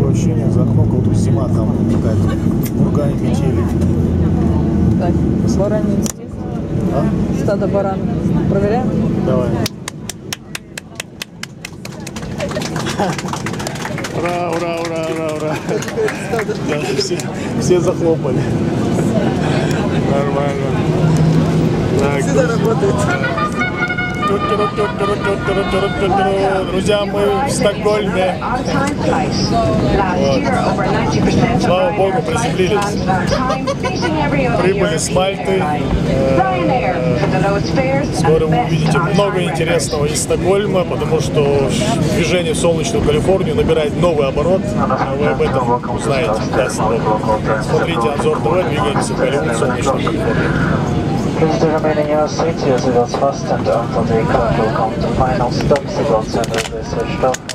такое ощущение, за окном как будто зима, там какая-то бургань, метели. Так, баранин здесь. А? Стадо баран. Проверяем? Давай. Ура, ура, ура, ура, ура. Да, все захлопали. Нормально. Так. Всегда работает. Друзья, мы в Стокгольме. Вот. Слава Богу, приземлились. Прибыли с Мальты. Скоро вы увидите много интересного из Стокгольма, потому что движение в солнечную Калифорнию набирает новый оборот. Вы об этом узнаете. Да, смотрите Анзор ТВ, двигаемся в Голливуд, солнечную Калифорнию. Please do remain in your seat. Your seatbelts fastened until the clock will come to final stop. Seatbelts and will be switched off.